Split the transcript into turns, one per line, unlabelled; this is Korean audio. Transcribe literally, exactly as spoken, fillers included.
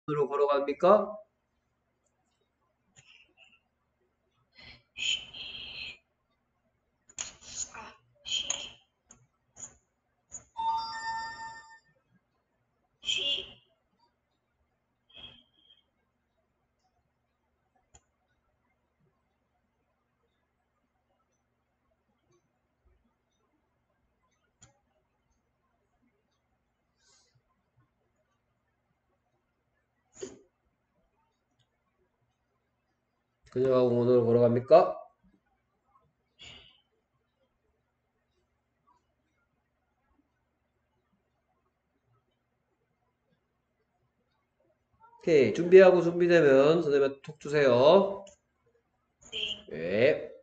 어디로 걸어갑니까?
쉬, 아, 쉬, 쉬,
그녀가 공원으로 걸어갑니까? 오케이. 준비하고 준비되면 선생님한테 톡 주세요.
땡.
네.